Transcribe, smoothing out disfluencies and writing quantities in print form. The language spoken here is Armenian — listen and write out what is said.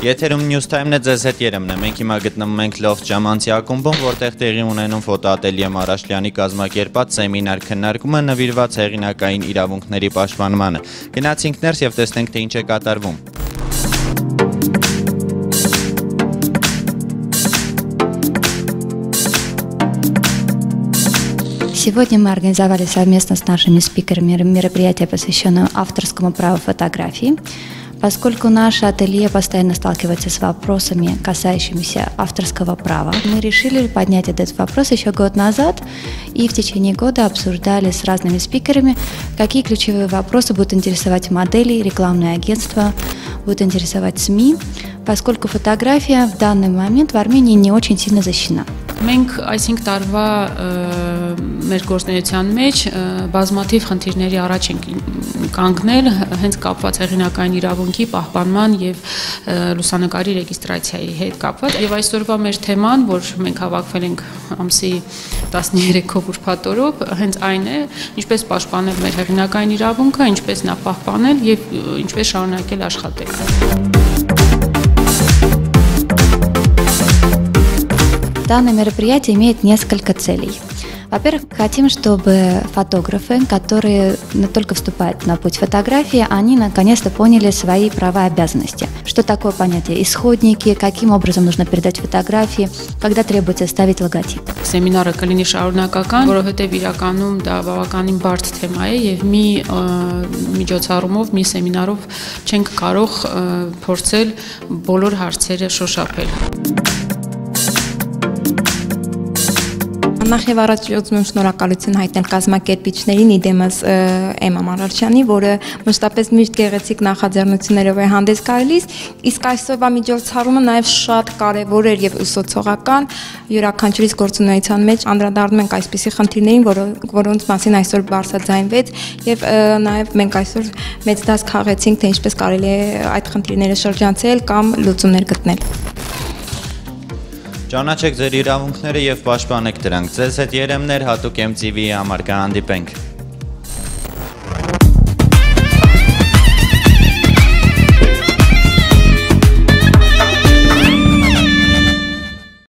Եթերում News Time-ն է, ձեզ հետ Երեմն է։ Մենք հիմա գտնվում ենք Loft ժամանցի ակումբում, որտեղ տեղի ունենում ֆոտոատելիե Մարաշլյանի կազմակերպած սեմինար քննարկումը նվիրված հեղինակային իրավունքների պաշտպանմանը։ Գնացինք ներս եւ տեսնենք, թե ինչ է կատարվում։ Сегодня мы организовали совместно с нашими спикерами мероприятие, посвященное авторскому праву фотографии. Поскольку наше ателье постоянно сталкивается с вопросами, касающимися авторского права, мы решили поднять этот вопрос еще год назад и в течение года обсуждали с разными спикерами, какие ключевые вопросы будут интересовать моделей, рекламные агентства, будут интересовать СМИ, поскольку фотография в данный момент в Армении не очень сильно защищена. Մենք այսինք տարվա մեր գործունեության մեջ բազմաթիվ խնդիրների առաջ ենք կանգնել հենց կապված հեղինակային իրավունքի պահպանման եւ լուսանկարի ռեգիստրացիայի հետ կապված եւ այսօրվա մեր թեման, որ մենք հավաքվել ենք ամսի 13-ով ուրբաթ օրով, հենց այն է, ինչպես պաշտպանել մեր հեղինակային իրավունքը, ինչպես նա պահպանել եւ ինչպես շարունակել աշխատել։ Данное мероприятие имеет несколько целей. Во-первых, хотим, чтобы фотографы, которые только вступают на путь фотографии, они наконец-то поняли свои права и обязанности. Что такое понятие исходники, каким образом нужно передать фотографии, когда требуется ставить логотип. Սեմինարը կլինի շարունակական, որովհետև իրականում դա բավականին բարդ թեմա է եւ մի միջոցառումով, մի սեմինարով չենք կարող փորձել բոլոր հարցերը շոշափել։ Նախ եւ առաջ ուզում եմ շնորհակալություն հայտնել կազմակերպիչներին իդեմս Էմմա Մարաշյանի, որը մշտապես միշտ գեղեցիկ նախաձեռնություններով է հանդես գալիս, իսկ այսօրվա միջոցառումը նաեւ շատ կարեւոր էր եւ ուսուցողական, յուրաքանչյուրիս գործունեության մեջ անդրադառնում ենք այսպիսի խնդիրներին, որոնց մասին այսօր բարձրաձայնվեց եւ նաեւ մենք այսօր մեծ դաս քաղեցինք, թե ինչպես կարելի է այդ խնդիրները շրջանցել կամ լուծումներ գտնել։ Ճանաչեք ձեր իրավունքները եւ պաշտպանեք դրանք։ Ձեզ հետ Երեմներ հատուկ MTV-ի համար կհանդիպենք։